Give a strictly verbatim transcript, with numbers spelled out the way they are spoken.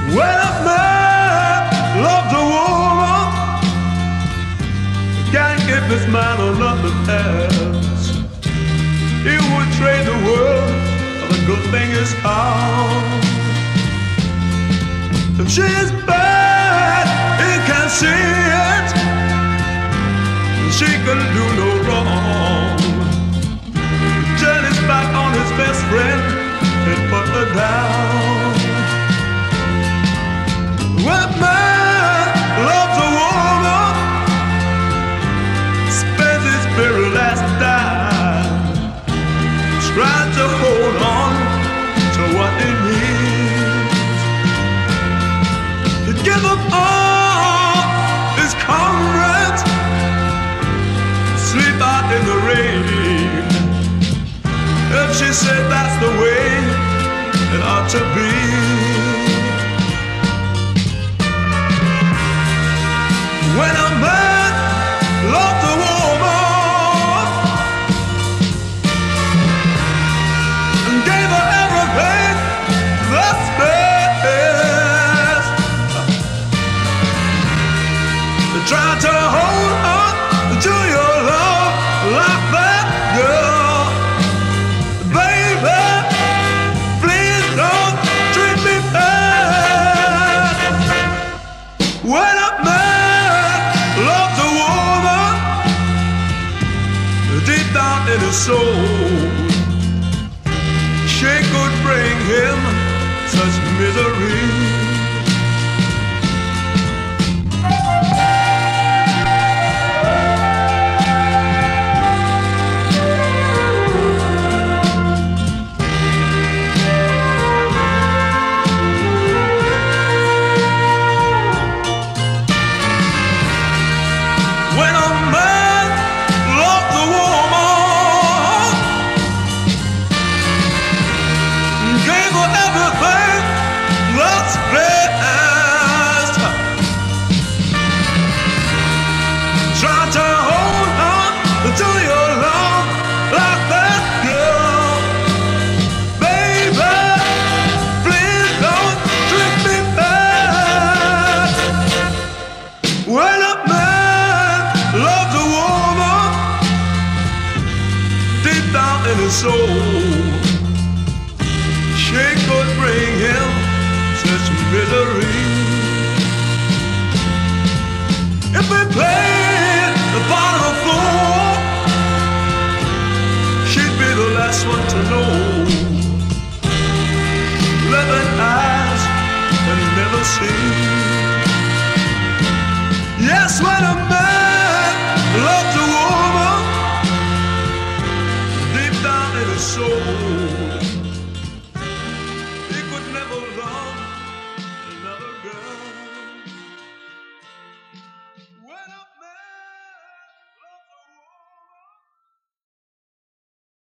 When a man loves a woman, can't keep his mind on nothing else. He would trade the world for the good thing is found. If she is bad, he can see it. She can do no wrong. Turn his back on his best friend and put her down. When a man loves a woman, spends his very last dime trying to hold on to what he needs. To give up all his comrades, sleep out in the rain. If she said that's the way it ought to be. When a man loves a woman and gave her everything that's best, try to hold on to your love like that, girl. Baby, please don't treat me bad. When a man loves a woman deep down in his soul, she could bring him such misery. Soul, she could bring him such misery. If we played the bottom of the floor, she'd be the last one to know. Eleven eyes can never see. Yes, when a man